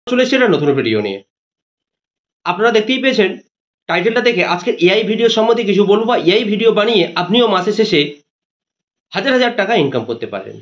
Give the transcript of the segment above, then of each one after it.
চলে এসেছে একটা নতুন ভিডিও নিয়ে। আপনারা দেখতেই পেয়েছেন টাইটেলটা দেখে আজকের এআই ভিডিও সম্বন্ধে কিছু বলবো, বা এআই ভিডিও বানিয়ে আপনিও মাসের শেষে হাজার হাজার টাকা ইনকাম করতে পারেন।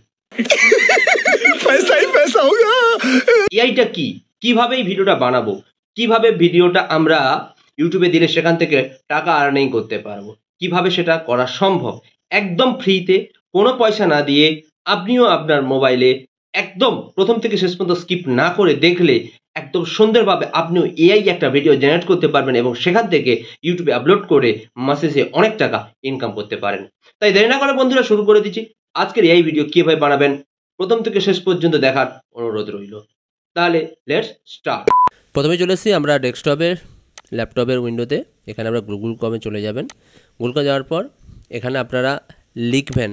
এআইটা কি, কিভাবে এই ভিডিওটা বানাবো, কিভাবে ভিডিওটা আমরা ইউটিউবে দিলে সেখান থেকে টাকা আর্নিং করতে পারবো, কিভাবে সেটা করা সম্ভব একদম ফ্রিতে, কোনো পয়সা না দিয়ে আপনিও আপনার মোবাইলে একদম প্রথম থেকে শেষ পর্যন্ত স্কিপ না করে দেখলে একদম সুন্দরভাবে আপনিও এআই একটা ভিডিও জেনারেট করতে পারবেন এবং সেখান থেকে ইউটিউবে আপলোড করে মাসে অনেক টাকা ইনকাম করতে পারেন। তাই দেরি না করে বন্ধুরা শুরু করে দিচ্ছি আজকের এআই ভিডিও কিভাবে বানাবেন, প্রথম থেকে শেষ পর্যন্ত দেখার অনুরোধ রইল। তাহলে লেটস স্টার্ট। প্রথমে চলে এসেছি আমরা ডেস্কটপের ল্যাপটপের উইন্ডোতে। এখানে আমরা গুগল ক্রমে চলে যাবেন। গুগল ক্রমে যাওয়ার পর এখানে আপনারা লিখবেন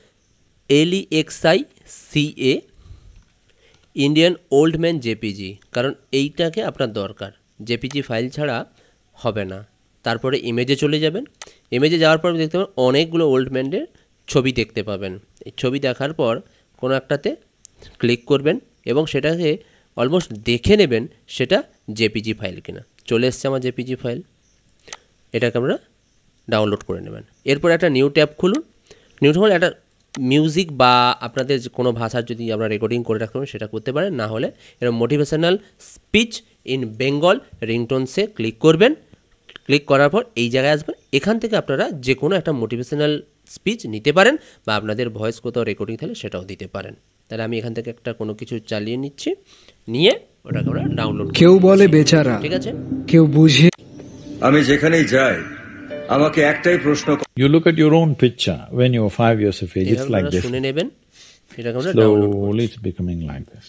LEXICA Indian old man JPG, কারণ এইটাকে আপনার দরকার, জেপিজি ফাইল ছাড়া হবে না। তারপরে ইমেজে চলে যাবেন। ইমেজে যাওয়ার পর দেখতে পাবেন অনেকগুলো ওল্ড ম্যানের ছবি দেখতে পাবেন। এই ছবি দেখার পর কোনো একটাতে ক্লিক করবেন এবং সেটাকে অলমোস্ট দেখে নেবেন সেটা জেপিজি ফাইল কিনা। চলে এসছে আমার জেপিজি ফাইল, এটাকে আমরা ডাউনলোড করে নেবেন। এরপর একটা নিউ ট্যাব খুলুন। নিউ ট্যাব একটা মিউজিক বা আপনাদের কোনো ভাষার যদি আমরা রেকর্ডিং করে রাখতে পারেন সেটা করতে পারেন, না হলে এরকম মোটিভেশনাল স্পিচ ইন বেঙ্গল রিংটোনসে ক্লিক করবেন। ক্লিক করার পর এই জায়গায় আসবেন। এখান থেকে আপনারা যে কোনো একটা মোটিভেশনাল স্পিচ নিতে পারেন বা আপনাদের ভয়েস কোথাও রেকর্ডিং থাকলে সেটাও দিতে পারেন। তাহলে আমি এখান থেকে একটা কোনো কিছু চালিয়ে নিচ্ছি, নিয়ে ওটাকে আমরা ডাউনলোড। কেউ বলে বেচারা, ঠিক আছে, কেউ বুঝে। আমি যেখানেই যাই আমাকে একটাই প্রশ্ন। You look at your own picture when you're 5 years of age. It's like this. শুনে নেবেন, এটাকে আমরা ডাউনলোড করব। Slowly it's becoming like this.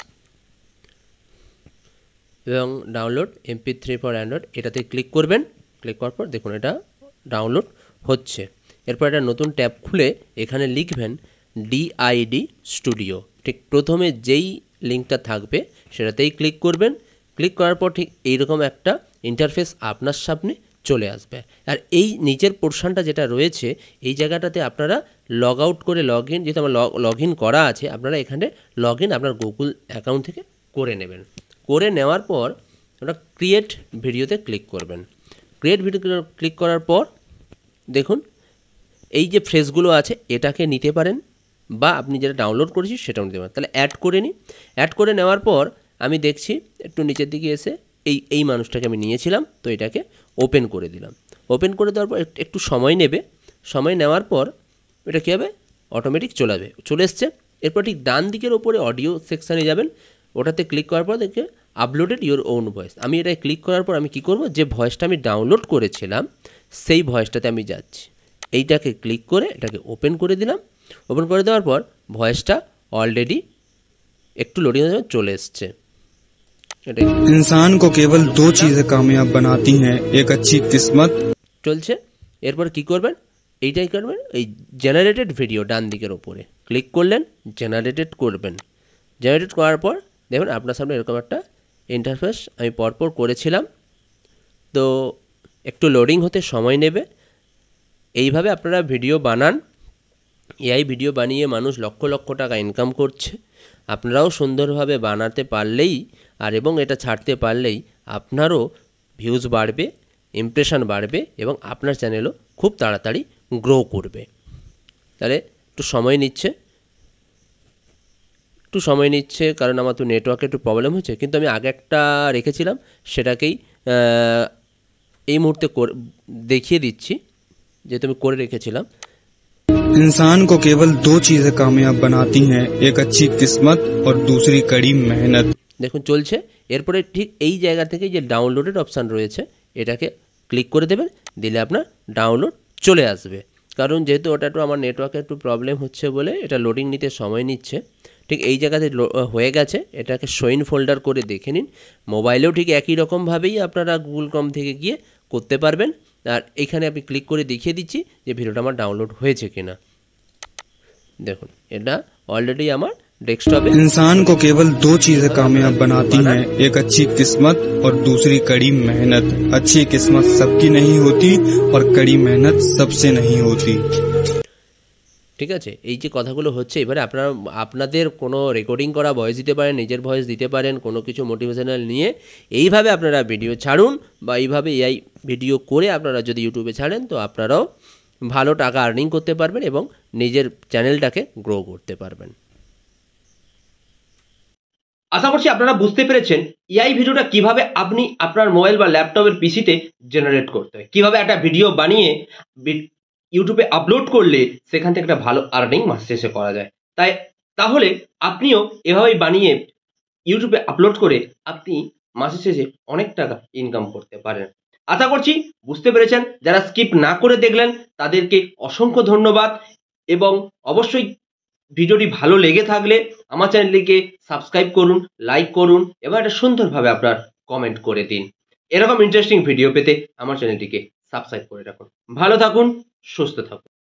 এবং ডাউনলোড MP3 ফর অ্যান্ড্রয়েড এটাতে ক্লিক করবেন। ক্লিক করার পর দেখুন এটা ডাউনলোড হচ্ছে। এরপর একটা নতুন ট্যাব খুলে এখানে লিখবেন DID স্টুডিও। ঠিক প্রথমে যেই লিঙ্কটা থাকবে সেটাতেই ক্লিক করবেন। ক্লিক করার পর ঠিক এইরকম একটা ইন্টারফেস আপনার সামনে চলে আসবে। আর এই নিচের পোর্শনটা যেটা রয়েছে এই জায়গাটাতে আপনারা লগ আউট করে লগ ইন, যেহেতু আমার লগ ইন করা আছে, আপনারা এখানে লগ ইন আপনার গুগল অ্যাকাউন্ট থেকে করে নেবেন। করে নেওয়ার পর আপনারা ক্রিয়েট ভিডিওতে ক্লিক করবেন। ক্রিয়েট ভিডিও ক্লিক করার পর দেখুন এই যে ফ্রেজগুলো আছে এটাকে নিতে পারেন বা আপনি যেটা ডাউনলোড করেছি সেটাও নিতে পারেন। তাহলে অ্যাড করে নিই। অ্যাড করে নেওয়ার পর আমি দেখছি একটু নিচের দিকে এসে এই মানুষটাকে আমি নিয়েছিলাম, তো এটাকে ওপেন করে দিলাম। ওপেন করে দেওয়ার পর একটু সময় নেবে। সময় নেওয়ার পর এটা কী হবে, অটোমেটিক চলে এসছে। এরপর ঠিক ডান দিকের ওপরে অডিও সেকশানে যাবেন, ওটাতে ক্লিক করার পর দেখে আপলোডেড ইউর ওন ভয়েস। আমি এটাই ক্লিক করার পর আমি কী করব, যে ভয়েসটা আমি ডাউনলোড করেছিলাম সেই ভয়েসটাতে আমি যাচ্ছি। এইটাকে ক্লিক করে এটাকে ওপেন করে দিলাম। ওপেন করে দেওয়ার পর ভয়েসটা অলরেডি একটু লোডিং চলে এসছে। इंसान को केवल दो चीजें कामयाब बनाती हैं, एक अच्छी किस्मत। চলছে। এরপর কি করবেন, এইটাই করবেন, এই জেনারেটেড ভিডিও ডান দিকের ওপরে ক্লিক করলেন, জেনারেটেড করবেন। জেনারেটেড করার পর দেখুন আপনার সামনে এরকম একটা ইন্টারফেস আমি পরপর করেছিলাম, তো একটু লোডিং হতে সময় নেবে। এইভাবে আপনারা ভিডিও বানান। এআই ভিডিও বানিয়ে মানুষ লক্ষ লক্ষ টাকা ইনকাম করছে। আপনারাও সুন্দরভাবে বানাতে পারলেই আর এবং এটা ছাড়তে পারলেই আপনারও ভিউজ বাড়বে, ইমপ্রেশন বাড়বে এবং আপনার চ্যানেলও খুব তাড়াতাড়ি গ্রো করবে। তাহলে একটু সময় নিচ্ছে কারণ আমার তো নেটওয়ার্কে একটু প্রবলেম হচ্ছে, কিন্তু আমি আগে একটা রেখেছিলাম সেটাকেই এই মুহূর্তে দেখিয়ে দিচ্ছি, যেহেতু আমি করে রেখেছিলাম। इंसान को केवल दो चीजें कामयाब बनाती हैं, एक अच्छी किस्मत और दूसरी कड़ी मेहनत। দেখুন চলছে। এরপরে ঠিক এই জায়গা থেকে যে ডাউনলোডের অপশান রয়েছে এটাকে ক্লিক করে দেবেন, দিলে আপনার ডাউনলোড চলে আসবে। কারণ যেহেতু ওটা একটু আমার নেটওয়ার্কে একটু প্রবলেম হচ্ছে বলে এটা লোডিং নিতে সময় নিচ্ছে। ঠিক এই জায়গাতে হয়ে গেছে, এটাকে শোইন ফোল্ডার করে দেখে নিন। মোবাইলেও ঠিক একই রকমভাবেই আপনারা গুগল ক্রোম থেকে গিয়ে করতে পারবেন। আর এখানে আমি ক্লিক করে দেখিয়ে দিচ্ছি যে ভিডিওটা আমার ডাউনলোড হয়েছে কিনা। দেখুন এটা অলরেডি আমার डेस्कटॉप। इंसान को केवल दो चीजें कामयाब बनाती हैं, एक अच्छी किस्मत और दूसरी कड़ी मेहनत। अच्छी किस्मत सबकी नहीं होती और कड़ी मेहनत सबसे नहीं होती। ঠিক আছে, এই যে কথাগুলো হচ্ছে, এবারে আপনারা আপনাদের কোনো রেকর্ডিং করা ভয়েস দিতে পারেন, নিজের ভয়েস দিতে পারেন, কোনো কিছু মোটিভেশনাল নিয়ে এইভাবে আপনারা ভিডিও ছাড়ুন, বা এইভাবে এআই ভিডিও করে আপনারা যদি ইউটিউবে ছাড়েন তো আপনারাও ভালো টাকা আর্নিং করতে পারবেন এবং নিজের চ্যানেলটাকে গ্রো করতে পারবেন। আশা করছি আপনারা বুঝতে পেরেছেন এআই ভিডিওটা কিভাবে আপনি আপনার মোবাইল বা ল্যাপটপের পিসিতে জেনারেট করতে হয়, কিভাবে একটা ভিডিও বানিয়ে ইউটিউবে আপলোড করলে সেখান থেকে একটা ভালো আর্নিং মাস শেষে করা যায়। তাহলে আপনিও এভাবেই বানিয়ে ইউটিউবে আপলোড করে আপনি মাসের শেষে অনেক টাকা ইনকাম করতে পারেন। আশা করছি বুঝতে পেরেছেন। যারা স্কিপ না করে দেখলেন তাদেরকে অসংখ্য ধন্যবাদ, এবং অবশ্যই ভিডিওটি ভালো লেগে থাকলে আমার চ্যানেলটিকে সাবস্ক্রাইব করুন, লাইক করুন এবং একটা সুন্দরভাবে আপনার কমেন্ট করে দিন। এরকম ইন্টারেস্টিং ভিডিও পেতে আমার চ্যানেলটিকে সাবস্ক্রাইব করে রাখুন। ভালো থাকুন, সুস্থ থাকুন।